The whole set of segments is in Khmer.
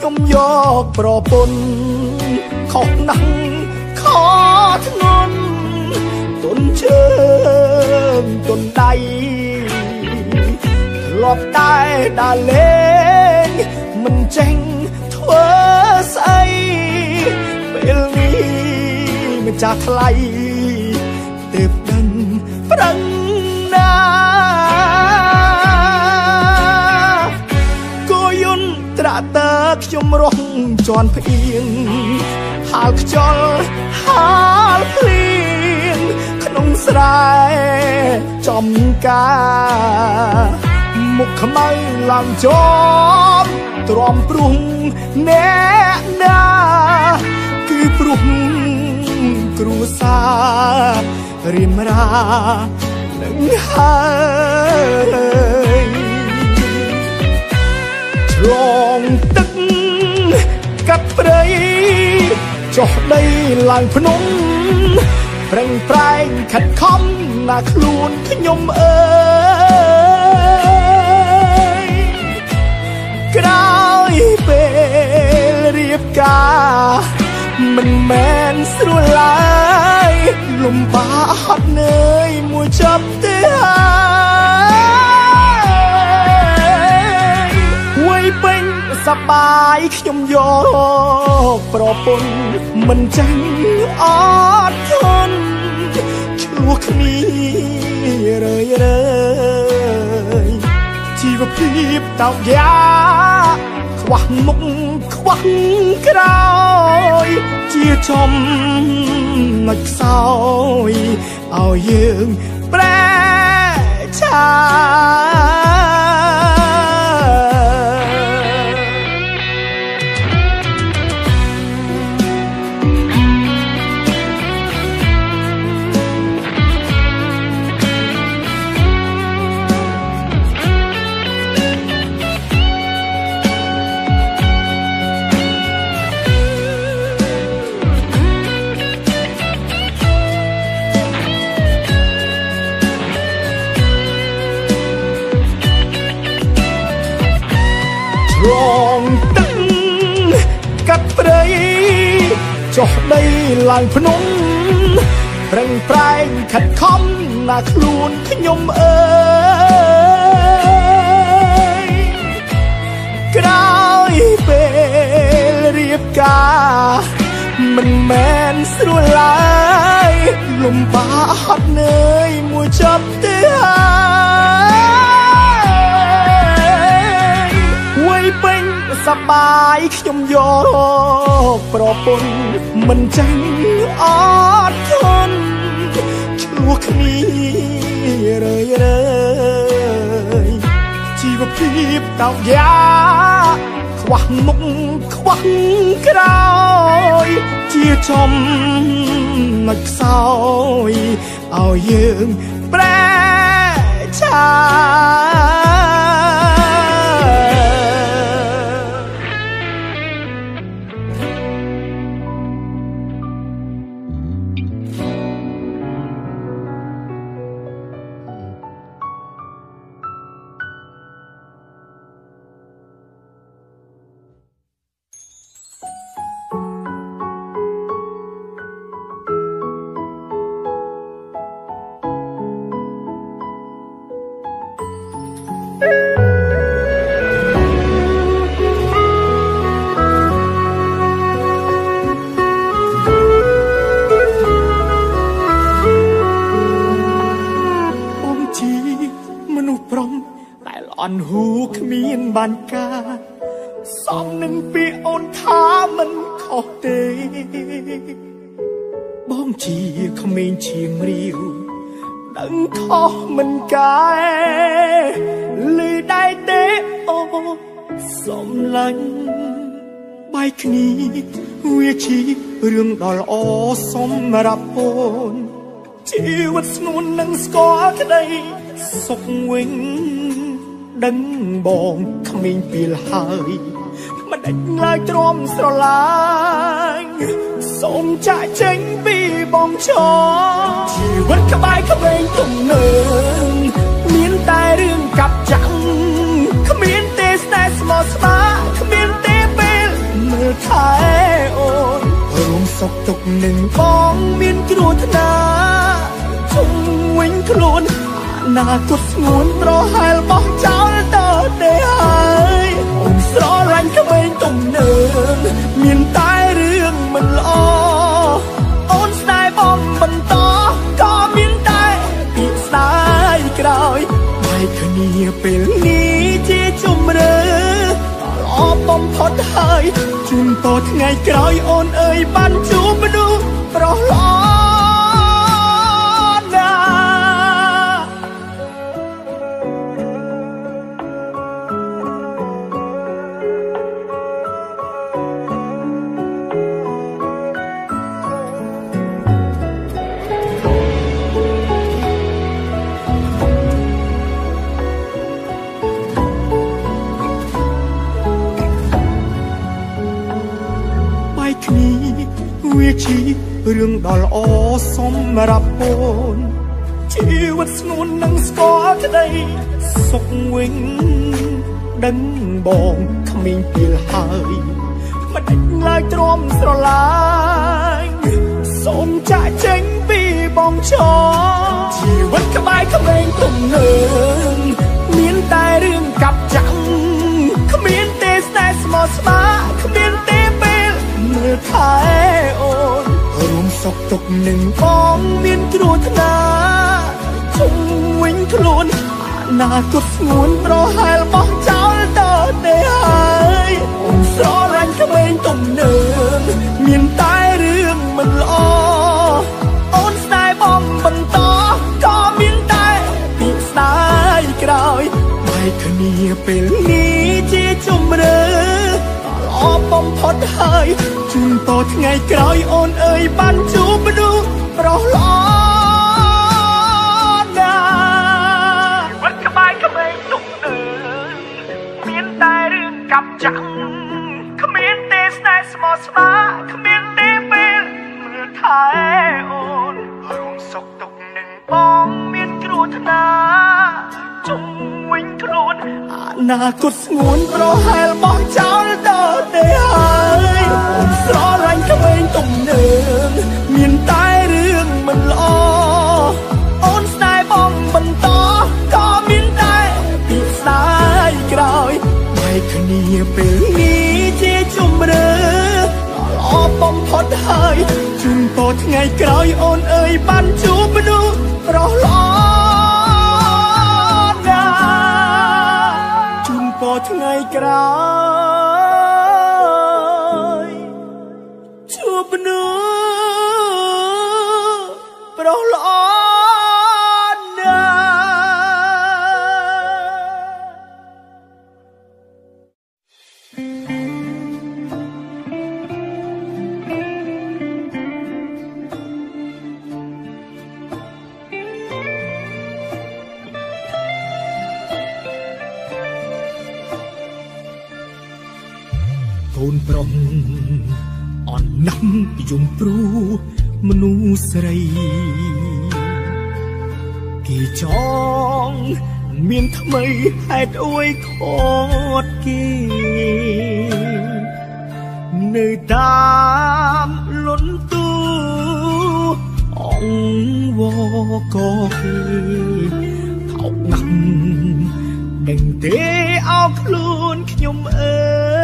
ខ្ញុំយកប្រពន្ធខុសណាស់ខធ្ងន់ទុនជើងទុនដៃធ្លាប់តែដើរលេងមិនចេញធ្វើស្អីពេលនេះម្ចាស់ថ្លៃទើបដឹងប្រឹងណាគោយន្តត្រាក់ទ័រខ្ញុំរស់ជាន់ផ្អៀងហាលខ្យល់ហាលភ្លៀងក្នុងស្រែចំការមុខខ្មៅឡើងជាប់ទ្រាំព្រុងអ្នកណាគឺព្រុងគ្រួសាររៀមរានឹងហើយឆ្លងទឹកកាត់ព្រៃចុះដីឡើងភ្នំប្រឹងប្រែងខិតខំណាខ្លួនខ្ញុំអើយក្រោយពេលរៀបការមិនមែនស្រួលឡើយលំបាកហត់នឿយមួយចាប់ទេហើយវ័យពេញសប្បាយខ្ញុំយកប្រពន្ធមិនចាញ់អត់ធន់ឆ្លោះគ្នារើយជីវភាពតោកយ៉ាខ្វះមុខខ្វះក្រោយជាចំណុចខ្សោយឲ្យយើងប្រែឆារងទឹកកាត់ព្រៃចុះដីឡើងភ្នំប្រឹងប្រែងខិតខំណាខ្លួនខ្ញុំអើយក្រោយពេលរៀបការមិនមែនស្រួលឡើយលំបាកហត់នឿយមួយចាប់ទេពេញសប្បាយខ្ញុំយកប្រពន្ធមិនចាញ់អត់ធន់ឆ្លោះគ្នារើយជីវភាពតោកយ៉ាខ្វះមុខខ្វះក្រោយជាចំណុចខ្សោយឲ្យយើងប្រែឆាអន់ហូគ្មានបានការសំនឹងពីអូនថាមិនខុសទេបងជាក្មេងជាងរាវដឹងខុសមិនកែលឺដែរទេអូសំឡាញ់បាយគ្នាវាជារឿងដ៏ល្អសម្រាប់អូនជីវិតស្ងួននឹងស្គាល់ក្តីសុខវិញដឹងបងគ្មានពេលហើយមិនដេញឡើយទ្រាំស្រឡាញ់សូមចាក់ចេញពីបងឈរជីវិតក្បែរក្មេងទំនើងមានតែរឿងកាប់ចាំងគ្មានទេស្នេហ៍ស្មោះស្ម័គ្រគ្មានទេពេលថែអូនរួមសុខទុក្ខនឹងបងមានគ្រោះថ្នាក់ជុំវិញខ្លួនអនាគតស្ងួនប្រហែលបោះចោលតើទេហើយអូនស្រឡាញ់ក្មេងទំនើងមានតែរឿងមិនល្អអូនស្នេហ៍បងបន្តក៏មានតែពីស្ដាយក្រោយបែកគ្នាពេលនេះជាជំរឿល្អបំផុតហើយជូនតថ្ងៃក្រោយអូនអើយបានជួបមនុស្សប្រុសល្អវាជារឿងដ៏ល្អសម្រាប់អូនជីវិតស្ងួននឹងស្គាល់ក្តីសុខវិញដឹងបងគ្មានពេលហើយមិនដេញឡើយទ្រាំស្រឡាញ់សូមចាក់ចេញពីបងចោជីវិតក្បែរក្មេងទំនើងមានតែរឿងកាប់ចាំងគ្មានទេស្នេហ៍ស្មោះស្ម័គ្រគ្មានទេពេលមើលថែអូនរួមសុខទុក្ខនឹងបងមានគ្រោះថ្នាក់ជុំវិញខ្លួនអនាគតស្ងួនប្រហែលបោះចោលតើទេហើយអូនស្រឡាញ់ក្មេងទំនើងមានតែរឿងមិនល្អអូនស្នេហ៍បងបន្តក៏មានតែពីស្ដាយក្រោយបែកគ្នាពេលនេះជាជំរឿល្អបំផុតហើយជូនតថ្ងៃក្រោយអូនអើយបានជួបមនុស្សប្រុសល្អណាស់ជីវិតក្បែរក្មេងទុកអើយមានតែរឿងកាប់ចាំងគ្មានទេស្នេហ៍ស្មោះស្ម័គ្រគ្មានទេពេលមើលថែអូនរួមសុខទុក្ខនឹងបងមានគ្រោះថ្នាក់ជុំវិញខ្លួនអនាគតស្ងួនប្រហែលបោះចោលតើទេហើយអូនស្រឡាញ់ក្មេងទំនើងមានតែរឿងមិនល្អអូនស្នេហ៍បងបន្តក៏មានតែពីស្ដាយក្រោយបែកគ្នាពេលនេះជាជំរឿល្អបំផុតហើយជូនតថ្ងៃក្រោយអូនអើយបានជួបមនុស្សប្រុសល្អថ្ងៃក្រោយជួបមនុស្សប្រុសល្អណាកូនប្រុសអន់ណាស់យំព្រួមនុស្សស្រីគេចងមានថ្មីហេតុអួយខត់គេនៅតាមលន់ទូអង្វរក៏គេថោកណាស់ដឹងទេអោខ្លួនខ្ញុំអើ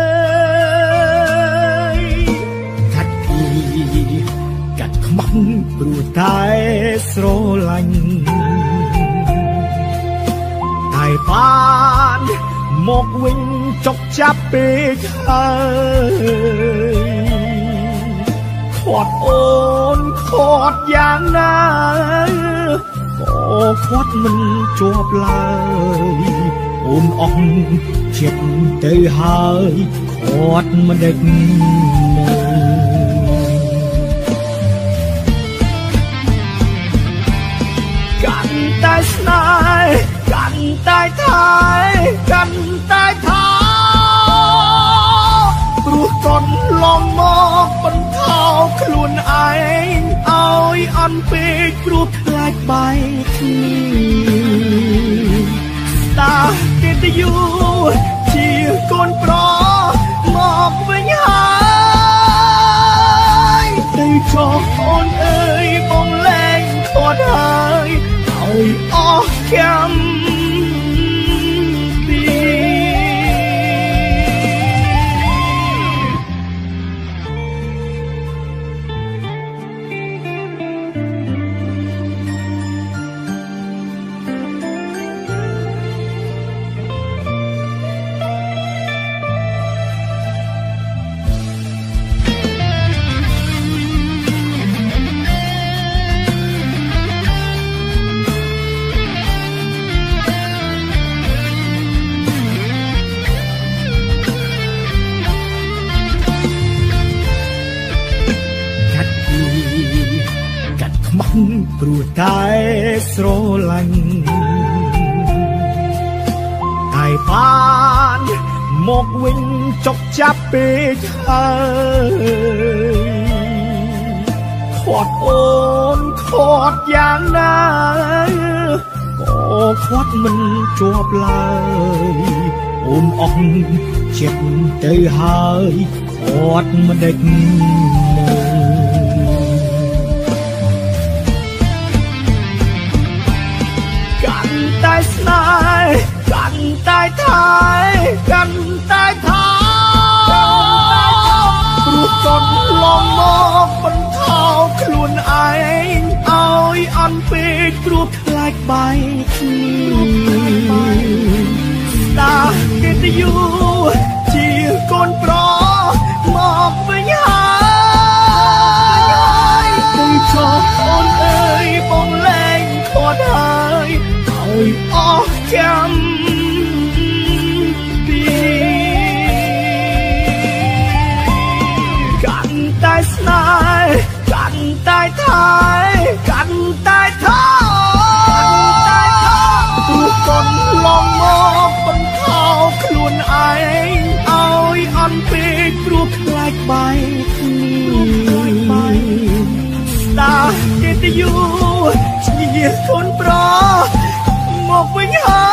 កាត់ខ្មាំងព្រោះតែស្រឡាញ់តែបានមកវិញចុកចាប់ពេកហើយខាត់អូនខាត់យ៉ាងណាក៏ខាត់មិនជាប់ឡើយអូនអស់ចិត្តទៅហើយខាត់មិនដេចតែស្នេហ៍កាន់តែថែកាន់តែថោព្រោះកូនឡងមកបន្ថោខ្លួនឯងឲ្យអន់ពេកព្រោះខ្លាចបែកគ្នាស្ដាកិត្តិយសជាកូនប្រុសមកវិញហើយเอ้ยบงแรงขอดหายเอาออกคำព្រោះតែស្រឡាញ់តែបានមកវិញចុកចាប់ពេកហើយខាត់អូនខាត់យ៉ាងណាក៏ខាត់មិនជាប់ឡើយអូនអស់ចិត្តទៅហើយខាត់មិនដេចតែស្នេហ៍កាន់តែថយកាន់តែថយព្រោះកូនឡងមកបន្ថោខ្លួនឯងឲ្យអន់ពេកព្រោះខ្លាចបាយគ្នាស្ដារកិត្តិយសជាកូនប្រុសមកវិញហើយទៅចោលអូនអើយបងលែងខាត់ហើយឲ្យអស់កម្មពីកាន់តែស្នេហ៍កាន់តែថយកាន់តែថយព្រោះកូនឡងមកបន្ថោខ្លួនឯងឲ្យអន់ពេកព្រោះខ្លាចបាយគ្នាស្ដារកិត្តិយសជាកូនប្រុសមកវិញ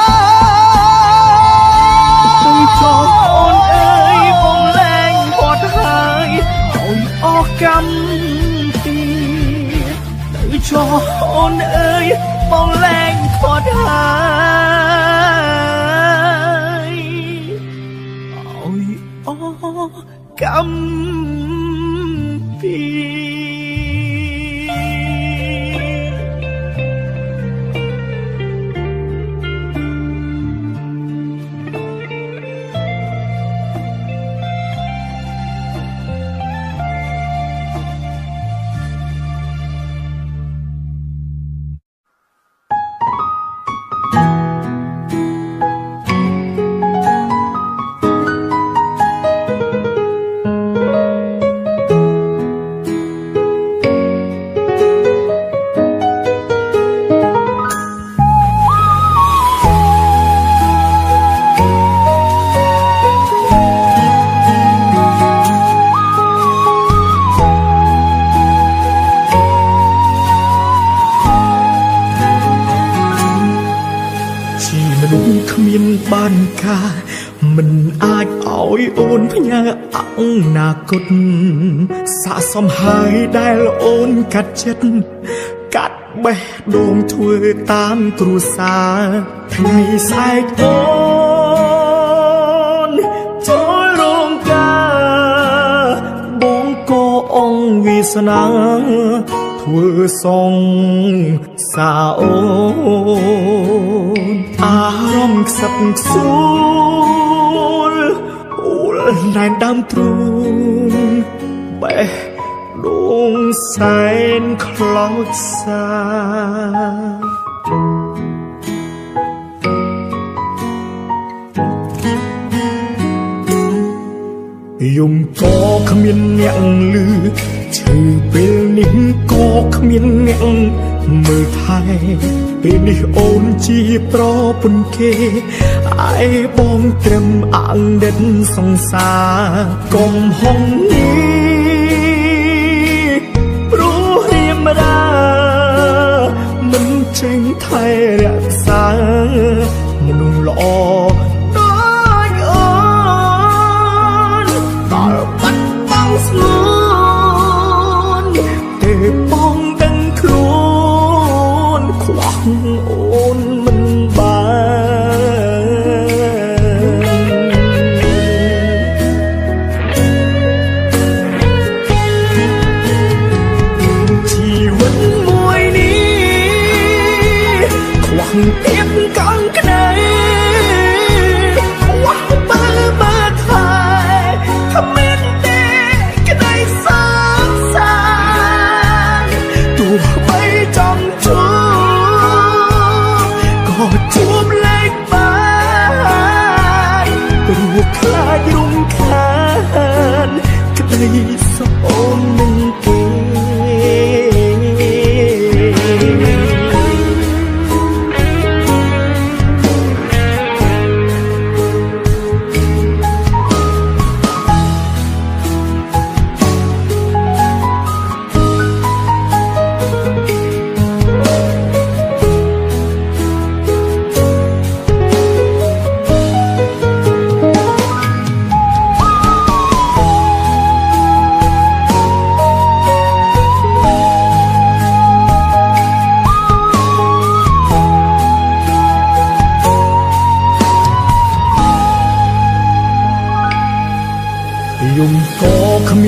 ហើយទៅចោលអូនអើយបងលែងខាត់ហើយឲ្យអស់កម្មពីទៅចោលអូនអើយបងលែងខាត់ហើយឲ្យអស់កម្មពី បានការមិនអាចឲ្យអូនផ្ញើអនាគតស័កសមហើយដែលអូនកាត់ចិត្តកាត់បេះដូងធ្វើតាមគ្រួសារថ្ងៃស្អែកអូនចូលរោងការបងក៏អងវាសនាធ្វើសងសាអូនអារម្មណ៍ខ្សឹបខ្សួលអូលណែនដើមទ្រូងបេះដូងសែនខ្លោចសាយំក៏គ្មានអ្នកលឺឈឺពេលនេះក៏គ្មានអ្នកមើលថែពេលនេះអូនជាប្រពន្ធគេឯបងត្រឹមអាងដិតសង្សារកុំហងនេះព្រោះរៀមរាមិនចេញថែរក្សាមនុស្សល្អដូចអូនដល់បាត់បង់ស្ងួនទេបង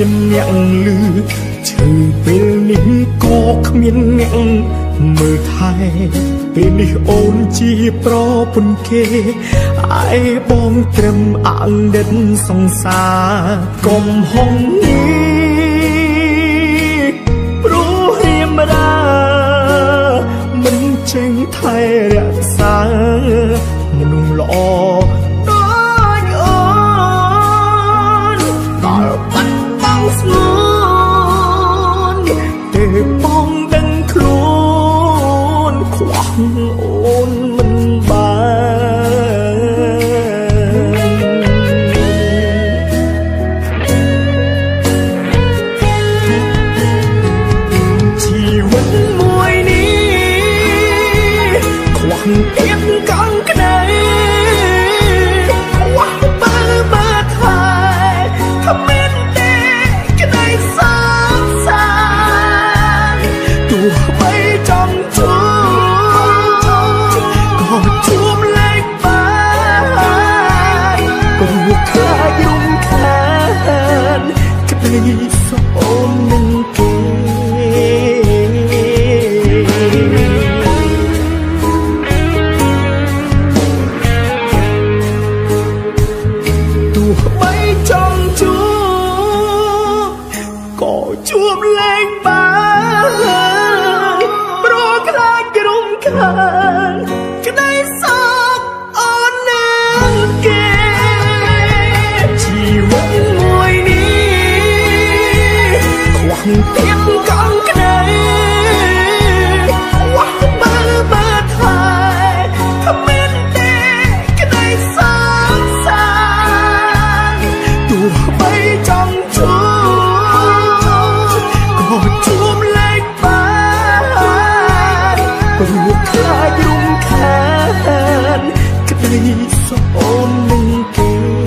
មានអ្នកលឺឈឺពេលនេះក៏គ្មានអ្នកមើលថែពេលនេះអូនជាប្រពន្ធគេឯបងត្រឹមអាងដិតសង្សារកុំហងនេះព្រោះរៀមរាមិនចេញថែរក្សាមនុស្សល្អដូចអូនដល់បាត់បង់ស្ងួនទេបងដឹងខ្លួនខ្វះអូនមិនបានជីវិតមួយនេះខ្វះទៀតកង់ក្ដីខ្វះបើថែគ្មានទេក្ដីសោកសាទោះបីចង់ជួបក៏ជួបលែងបានព្រោះខ្លាចរំខានក្ដីសោកអូននឹងគេចង់ជួបក៏ជួបលែងបានព្រោះខ្លាចរំខានក្ដីសោកអូននឹងគេជីវិតមួយនេះខ្វះទៀតកង់ក្ដីខ្វះបើថែគ្មានទេក្ដីសោកសាទោះបីចង់ជួបក៏ជួបលែងបានព្រោះខ្លាចរំខានក្ដីសោកអូននឹងគេ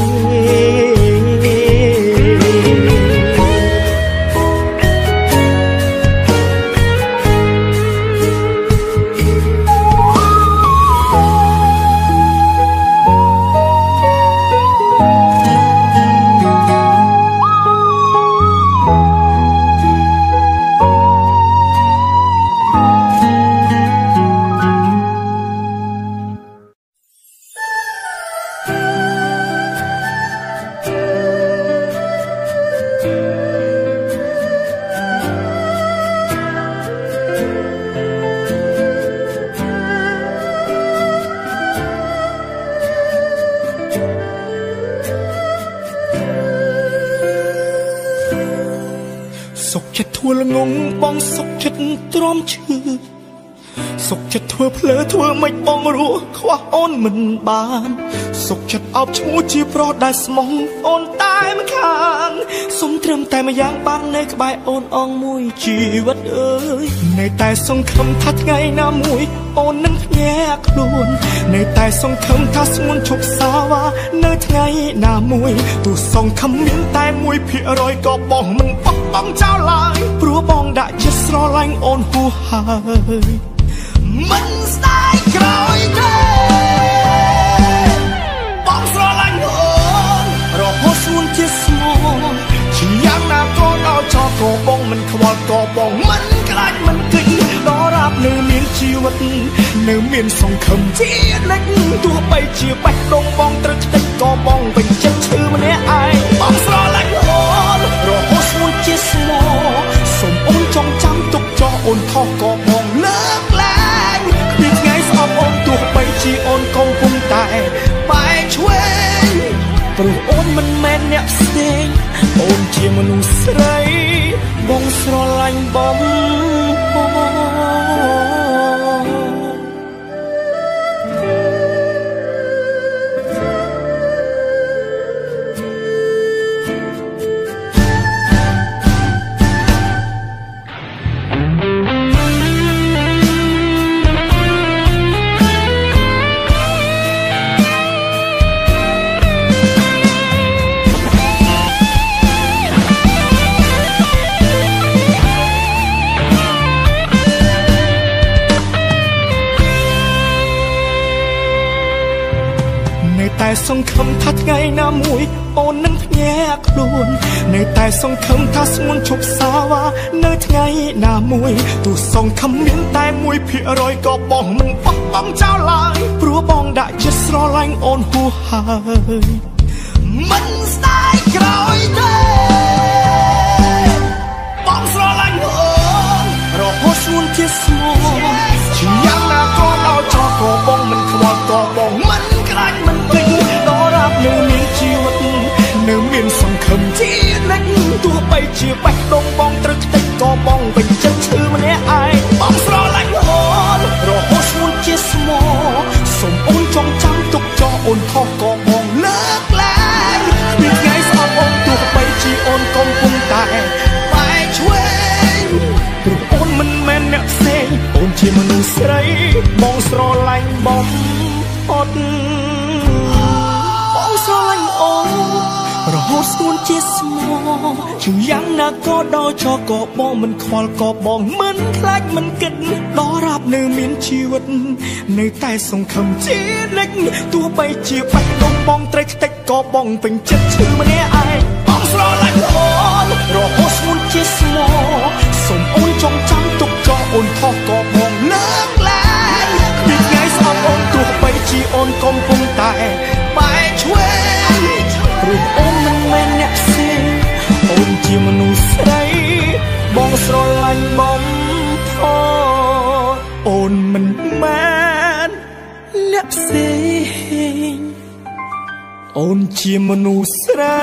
សុខចិត្តធ្វើល្ងងបងសុខចិត្តទ្រាំឈឺសុខចិត្តធ្វើភ្លើធ្វើមិនបងរស់ខ្វះអូនមិនបានសុខចិត្តអោបឈ្មោះជាប្រុសដែលស្មោះអូនតែម្ខាងសុំត្រឹមតែម្យ៉ាងបាននៅក្បែរអូនអងមួយជីវិតអើយនៅតែសង្ឃឹមថាថ្ងៃណាមួយអូននឹងភ្ញាក់ខ្លួននៅតែសង្ឃឹមថាស្ងួនឈប់សាវ៉ានៅថ្ងៃណាមួយទោះសង្ឃឹមមានតែ1%ក៏បងមិនបោះបង់ចោលឡើយព្រោះបងដាក់ចិត្តស្រឡាញ់អូនហួសហើយមិនស្ដាយក្រោយទេបងស្រឡាញ់អូនរហូតស្ងួនជាស្មោះជាយ៉ាងណាក៏ដល់ចោលក៏បងមិនខ្វល់ក៏បងមិនខ្លាចមិនគិតដល់រាបនៅមានជីវិតនៅមានសង្ឃឹមជានិច្ចទោះបីជាបេះដូងបងត្រូវខ្ទេចក៏បងវិញចិត្តឈឺម្នាក់ឯងបងស្រឡាញ់អូនរហូតស្ងួនជាស្មោះសូមអូនចងចាំទុកចោលអូនខុសក៏បងលើកឡើងគ្មានថ្ងៃស្អប់អូនទោះបីជាអូនកំពុងតែបែកឆ្វេងព្រោះអូនមិនមែនអ្នកផ្សេងអូនជាមនុស្សស្រីបងស្រឡាញ់បងតែសង្ឃឹមថាថ្ងៃណាមួយអូននឹងភ្ញាក់ខ្លួននៅតែសង្ឃឹមថាស្ងួនឈប់សាវ៉ានៅថ្ងៃណាមួយទោះសង្ឃឹមមានតែ1%ក៏បងមិនបោះបង់ចោលឡើយព្រោះបងដាក់ចិត្តស្រឡាញ់អូនហួសហើយមិនស្ដាយក្រោយទេបងស្រឡាញ់អូនរហូតស្ងួនជាស្មោជាយ៉ាងណាក៏ដល់ចោលក៏បងមិនខ្វល់ក៏បងមិនខ្លាចមិនពេញដល់រាប់នៅមានជីវិតនៅមានសង្ឃឹមជានិច្ចទោះបីជាបេះដូងបងត្រូវខ្ទេចក៏បងវិញចិត្តឈឺម្នាក់ឯងបងស្រឡាញ់អូនរហូតស្ងួនជាស្មោសូមអូនចងចាំទុកចោលអូនខុសក៏បងលើកឡើងពីថ្ងៃស្អប់អូនទោះបីជាអូនកំពុងតែបែកឆ្វេងព្រោះអូនមិនមែនអ្នកផ្សេងអូនជាមនុស្សស្រីបងស្រឡាញ់បំផុតបងស្រឡាញ់អូនរហូតស្ងួនជាស្មោជាយ៉ាងណាក៏ដល់ចោលក៏បងមិនខ្វល់ក៏បងមិនខ្លាចមិនគិតដល់រាប់នៅមានជីវិតនៅតែសង្ឃឹមជានិច្ចទោះបីជាបេះដូងបងត្រូវខ្ទេចក៏បងពេញចិត្តឈឺម្នាក់ឯងបងស្រឡាញ់អូនរហូតស្ងួនជាស្មោសូមអូនចងចាំទុកចោលអូនខុសក៏បងលើកឡើងពីថ្ងៃស្អប់អូនទោះបីជាអូនកំពុងតែបែកឆ្វេងព្រោះអូនមិនមែនអ្នកផ្សេងអូនជាមនុស្សស្រីបងស្រឡាញ់បំផុតអូនមិនមែនអ្នកផ្សេងអូនជាមនុស្សស្រី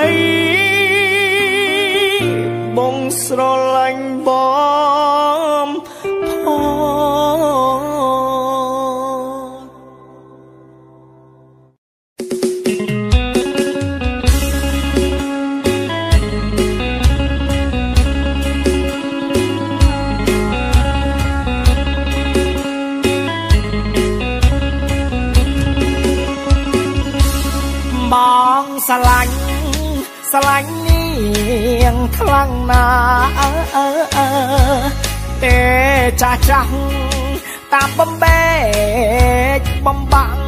បងស្រឡាញ់បំផុតបងស្រឡាញ់នាងខ្លាំងណាស់ទេចាស់ចាស់តាមបំបែកបំបាំង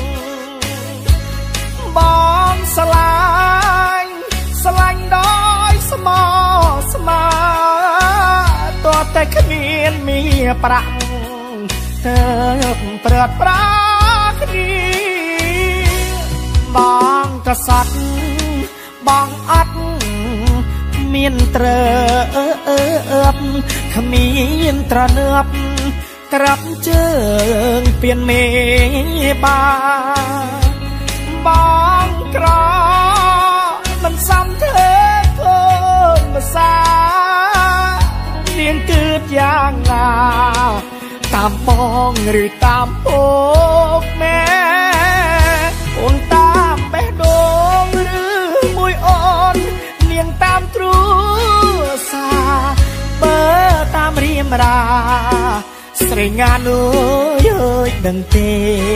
បងស្រឡាញ់ដោយស្មោស្មាតើតែគ្មានមានប្រាក់ទៅព្រាត់ប្រាគ្នាបងក៏សត់បងអត់មានត្រើគ្មានត្រនើបក្រាប់ជើងពៀនមេបាបងក្រមិនសំធ្វើកូនម្សានាងគឺយ៉ាងណាតាមបងឬតាមពុកម៉ែអូនតាមបេះដូងឬមួយអូននាងតាមគ្រួសារបើតាមរៀមរាស្រីងានអើយដឹងទេ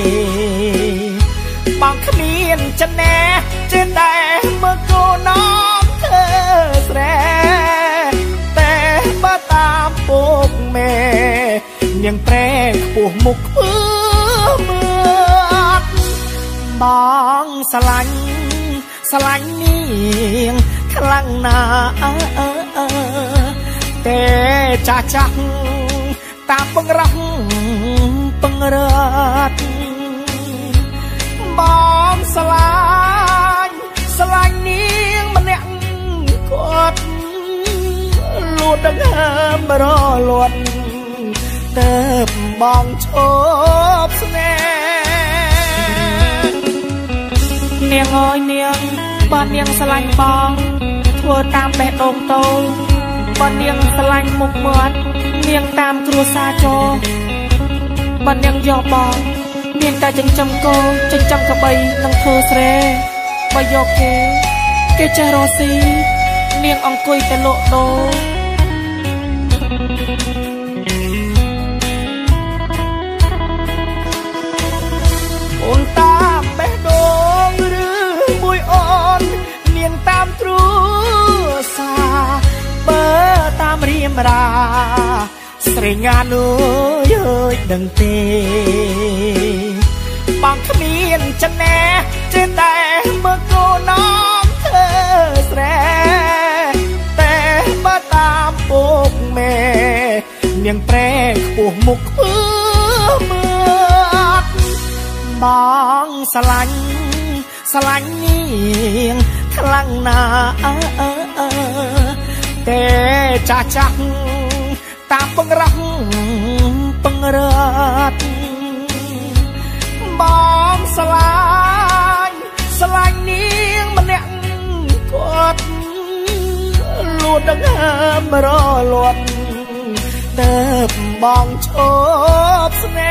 បងគ្មានចំណេះចេះតែមើលកូនน้องធ្វើស្រែតែបើតាមពុកម៉ែនាងប្រែខ្ពស់មុខធ្វើមើលបងស្រឡាញ់នាងខ្លាំងណាស់តែចាស់ចាស់តាមបង្រោះបង្រើតបងស្រឡាញ់នាងម្នាក់គាត់លួតដង្ហើមរលត់ទៅបងឈប់ស្នេហ៍នាងអើយនាងបើនាងស្រឡាញ់បងធ្វើតាមបេះដូងតូចបើនាងស្រឡាញ់មុខមាត់នាងតាមគ្រួសារចូលបើនាងយកបងនាងតែចិញ្ចឹមគោចិញ្ចឹមក្របីនិងធ្វើស្រែបើយកគេចេះរស់ស៊ីនាងអង្គុយតែលក់ដូរអូនតាមបេះដូងឬមួយអូននាងតាមគ្រួសារបើតាមរៀមរាស្រីងានអើយដឹងទេបងគ្មានចំណេះចេះតែน้องเธอแสรแต่มาตามปกแม่เนียงแปรปูมุกเพื่อเมือดบองสลันเนียงทลังนาแต่จะจักตามปังรักปังเริดบองสลันเนียงมันเนี่ยกดลูดดังมารอลวดเติบบองชอบสแน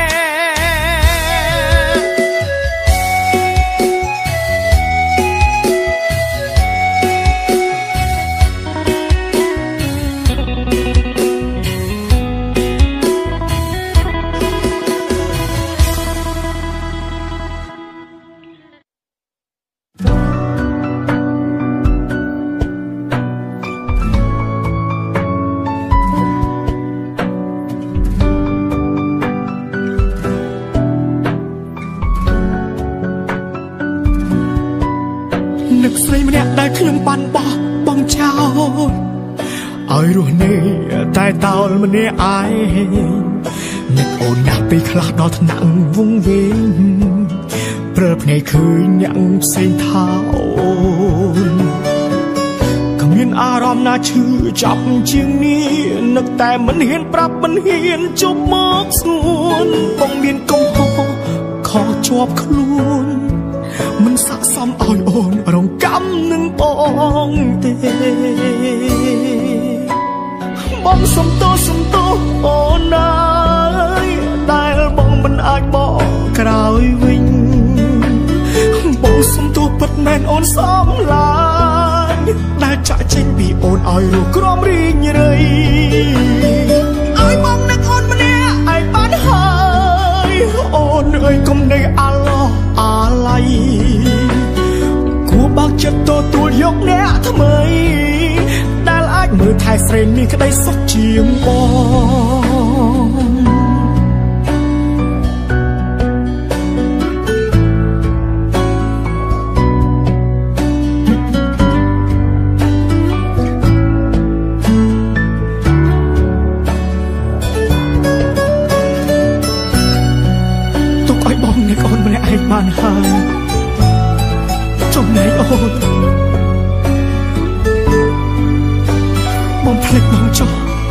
ស្រីម្នាក់ដែលខ្ញុំបានបោះបង់ចោលឲ្យរស់នៅតែតោលម្នាក់ឯងនឹកអូនណាស់ពេលខ្លះដល់ថ្នាក់វងវែងព្រើភ្នែកឃើញអ្នកផ្សេងថាអូនគ្មានអារម្មណ៍ណាឈឺចាប់ជាងនេះនឹកតែមិនហ៊ានប្រាប់មិនហ៊ានជប់មកស្ងួនបងមានកំហុសខកជាប់ខ្លួនមិនស័ក្តិសមឲ្យអូនរងកម្មនឹងបងទេបងសុំទោសអូនណាយដែលបងមិនអាចបកក្រោយវិញបងសុំទោសពិតមែនអូនសំឡាញ់ដែលចាក់ចេញពីអូនឲ្យរស់ក្រំរីងរៃឲ្យបងនឹកអូនម្នាក់ឲ្យបានហើយអូនអើយកុំនៅអាឡោះអាឡៃគួរបើកចិត្តទទួលយកអ្នកថ្មីដែលអាចមើលថែស្រីមានក្តីសុខជាងបងទុកឲ្យបងនឹកអូនម្នាក់ឯងបានហើយចំណែកអូនបងភ្លេចបងចុះ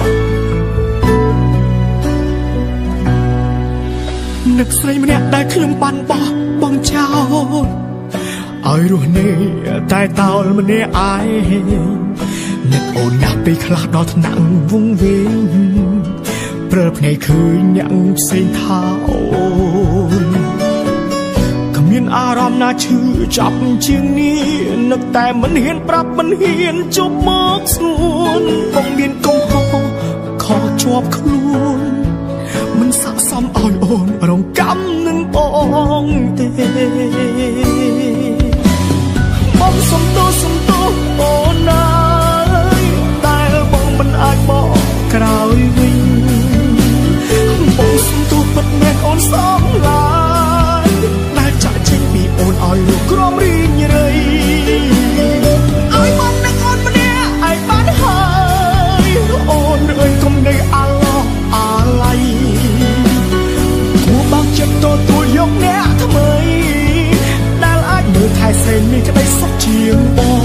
នឹកស្រីម្នាក់ដែលខ្ញុំបានបោះបង់ចោលឲ្យរស់នៅតែតោលម្នាក់ឯងនឹកអូនណាស់ពេលខ្លះដល់ថ្នាក់វងវែងព្រើភ្នែកឃើញអ្នកផ្សេងថាអូនមានអារម្មណ៍ណាឈឺចាប់ជាងនេះនឹកតែមិនហ៊ានប្រាប់មិនហ៊ានជប់មកស្ងួនបងមានកំហុសខកជាប់ខ្លួនមិនស័ក្តិសមឲ្យអូនរងកម្មនឹងបងទេបងសុំទោសអូនណាយដែលបងមិនអាចបកក្រោយវិញបងសុំទោសពិតមែនអូនសំឡាញ់ចាក់ចេញពីអូនឲ្យរស់ក្រំរីងរៃឲ្យបងនឹកអូនម្នាក់ឲ្យបានហើយអូនអើយកុំនៅអាឡោះអាឡៃគួរបើកចិត្តទទួលយកអ្នកថ្មីដែលអាចមើលថែស្រីមានក្តីសុខជាង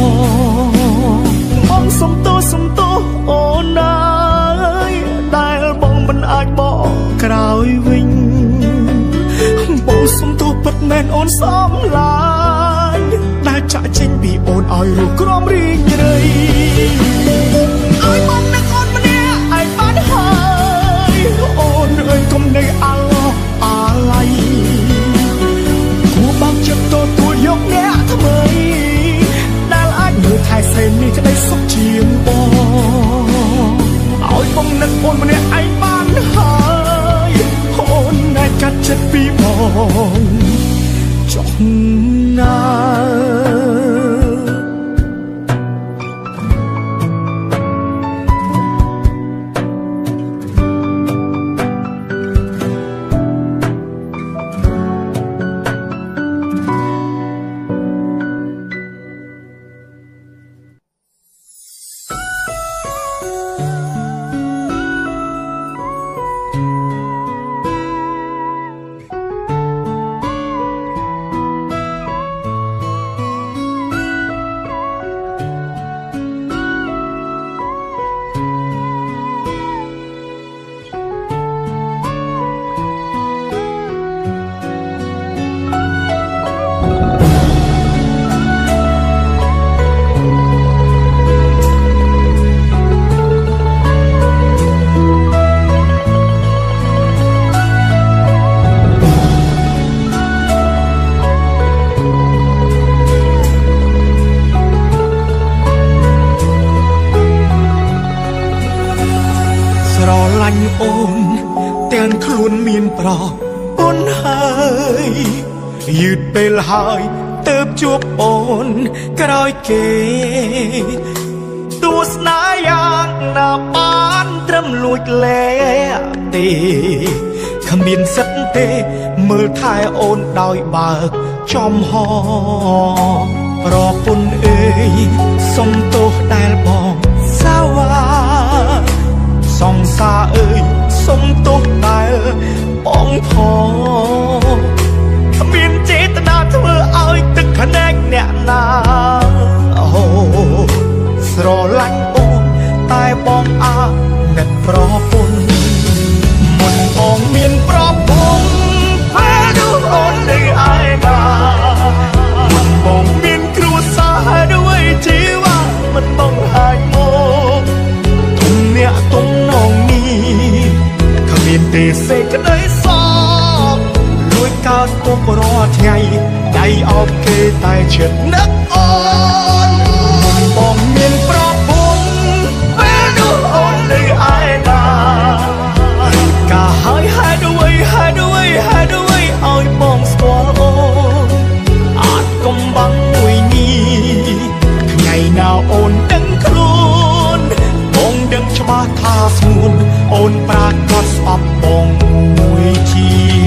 បងសុំទោសអូនណាយដែលបងមិនអាចបកក្រោយវិញបងសុំទោសពិតមែនអូនសំឡាញ់ដែលចាក់ចេញពីអូនឲ្យរស់ក្រំរីងរៃឲ្យបងនឹកអូនម្នាក់ឲ្យបានហើយអូនអើយកុំនៅអាឡោះអាឡៃគួរបើកចិត្តទទួលយកអ្នកថ្មីដែលអាចមើលថែស្រីមានក្តីសុខជាងបងឲ្យបងនឹកអូនម្នាក់ឯងបានហើយអូនដែលកាត់ចិត្តពីបងចុះណាមានប្រពន្ធហើយយឺតពេលហើយទៅជួបអូនក្រោយគេទស្សនាយ៉ាងណាបានត្រឹមលួចលែទេគ្មានសិទ្ធទេមើលថែអូនដោយបើកចំហប្រពន្ធអើយសុំទោសដែលបងសាវ៉ាសង្សារអើយសុំទោសដែលបងផងគ្មានចេតនាធ្វើឲ្យទឹកភ្នែកអ្នកណាអូស្រឡាញ់អូនតែបងអាណិតប្រពន្ធមុនបងមានប្រពន្ធពេលនោះអូននៅឯណាមុនបងមានគ្រួសារด้วยជីវ៉ាមិនបងហាយមកទុំអ្នកទុំនងនេះគ្មានទេសេចក្តីសោកលួចកើតទុករាល់ថ្ងៃដៃអោបគេតែចិត្តនឹកអូនបងមានប្រពន្ធពេលនោះអូននៅឯណាកាហើយហេតុអ្វីឲ្យបងស្គាល់អូនអាចកុំបាំងមួយនេះថ្ងៃណាអូនដឹងខ្លួនបងដឹងច្បាស់ថាស្ងួនអូនប្រាកដស្អប់បងមួយជី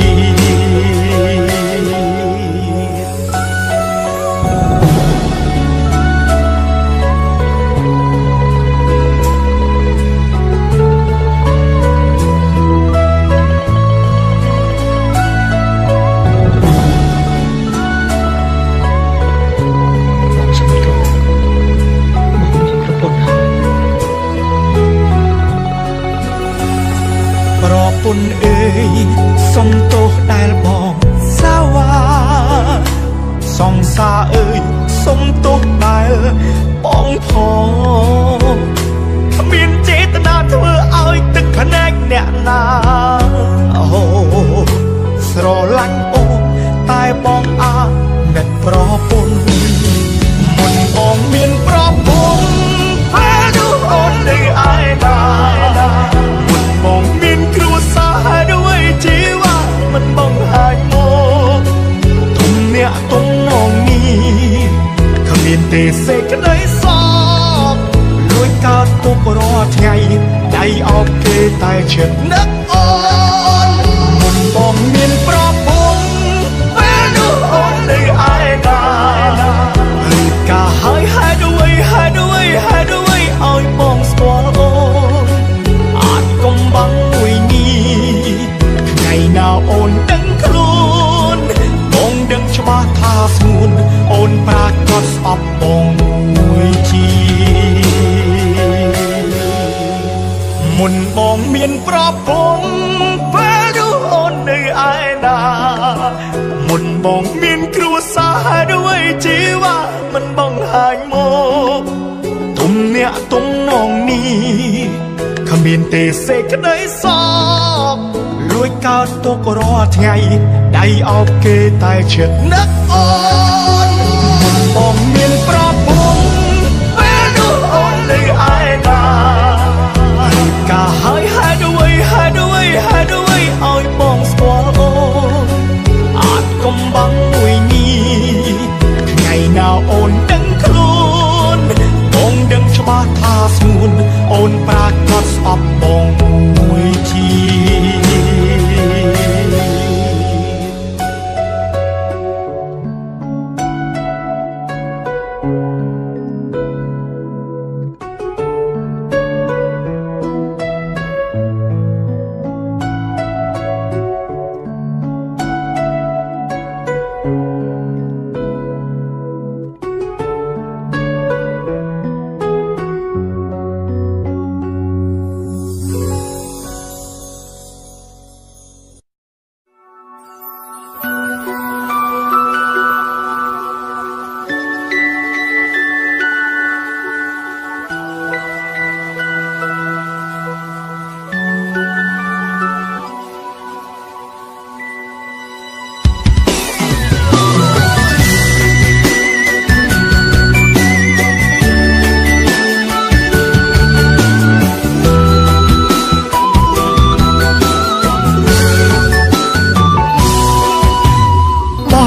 ពុនអើយសុំទោសដែលបងសាវ៉ាសង្សារអើយសុំទោសដែលបងផងគ្មានចេតនាធ្វើឲ្យទឹកភ្នែកអ្នកណាអូស្រឡាញ់អូនតែបងអាណិតប្រពន្ធមុនបងមានប្រពន្ធពេលនោះអូននៅឯណាមុនបងមានគ្រួសារด้วยជីវ៉ាមិនបងហាយមកទុំអ្នកទុំនងនេះគ្មានទេសេចក្តីសោកលួចកើតទុករាល់ថ្ងៃដៃអោបគេតែចិត្តនឹកអូនមុនបងមានប្រពន្ធពេលនោះអូននៅឯណាឬកាហើយហេតុអ្វីឲ្យបងស្គាល់អូនអាចកុំបាំងមួយនេះថ្ងៃណាអូនដឹងខ្លួនបងដឹងច្បាស់ថាស្ងួនអូនប្រាកដស្អប់បងមួយជីមុនបងមានប្រពន្ធពេលនោះអូននៅឯណាមុនបងមានគ្រួសារด้วยជីវ៉ាមិនបងហាញមកទុំអ្នកទុំនងនេះគ្មានទេសេចក្តីសោកលួចកើតទុករាល់ថ្ងៃដៃអោបគេតែចិត្តនឹកអូនមុនបងមានប្រពន្ធពេលនោះអូននៅឯណាកាហើយហេតុអ្វីឲ្យបងស្គាល់អូនអាចកុំបាំងមួយនេះថ្ងៃណាអូនដឹងខ្លួនបងដឹងច្បាស់ថាស្ងួនអូនប្រាកដស្អប់បងមួយជី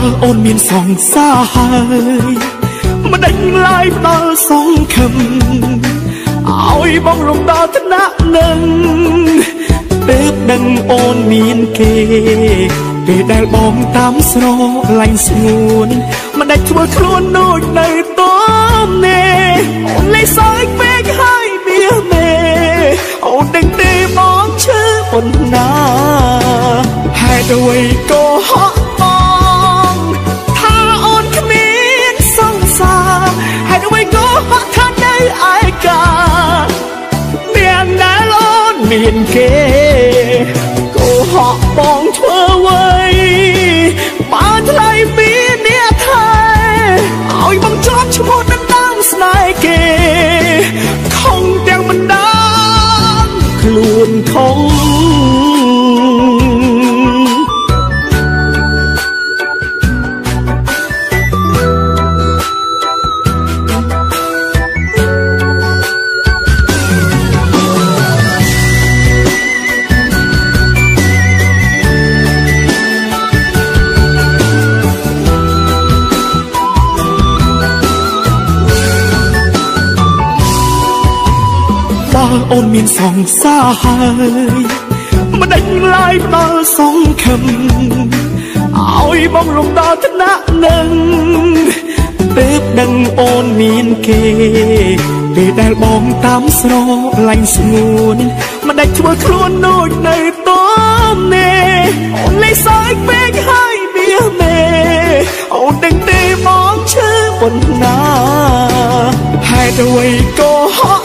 អូនមានសង្សារហើយមិនដេញឡាយផ្ដល់សង្ឃឹមឲ្យបងរំដល់ថ្នាក់នឹងទើបដឹងអូនមានគេពេលដែលបងតាមស្រឡាញ់ស្ងួនមិនដាច់ធ្វើខ្លួនដូចនៅតំនេអូនលេសើចពេកហើយមាសមេអូនដឹងទេបងឈឺប៉ុណ្ណាហេតុអ្វីក៏ហក់បងថាអូនគ្មានសង្សារហេតុអ្វីក៏ហក់ថានៅឯកាមានដែលអូនមានគេក៏ហក់បងធ្វើអ្វីបានថ្លៃពីអ្នកថែឲ្យបងជាប់ឈ្មោះដណ្ដើមស្នេហ៍គេខំទាំងមិនដឹងខ្លួនខំអូនមានសង្សារហើយមិនដេញឡាយផ្ដល់សង្ឃឹមឲ្យបងរំដល់ថ្នាក់នឹងទើបដឹងអូនមានគេពេលដែលបងតាមស្រឡាញ់ស្ងួនមិនដាច់ធ្វើខ្លួនដូចនៅតំនេអូនលេសើចពេកហើយមាសមេអូនដឹងទេបងឈឺប៉ុណ្ណាហេតុអ្វីក៏ហក់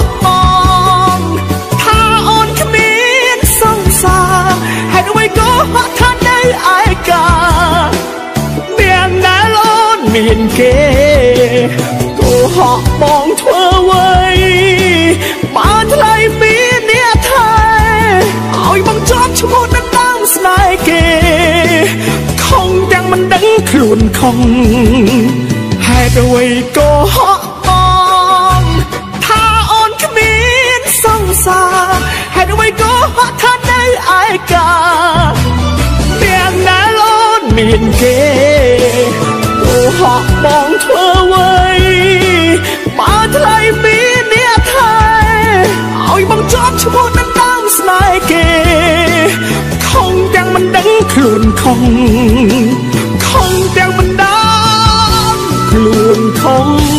ហេតុអ្វីក៏ហក់ថានៅឯកាមានដែលអូនមានគេក៏ហក់បងធ្វើអ្វីបានថ្លៃពីអ្នកថែឲ្យបងជាប់ឈ្មោះដណ្ដើមស្នេហ៍គេខំទាំងមិនដឹងខ្លួនខំហេតុអ្វីក៏ហក់បងថាអូនគ្មានសង្សារហេតុអ្វីក៏ហក់ថានៅឯកាមានដែលអូនមានគេក៏ហក់បងធ្វើអ្វីបានថ្លៃពីអ្នកថែឲ្យបងជាប់ឈ្មោះដណ្ដើមស្នេហ៍គេខំទាំងមិនដឹងខ្លួនខំទាំងមិនដឹងខ្លួនខំ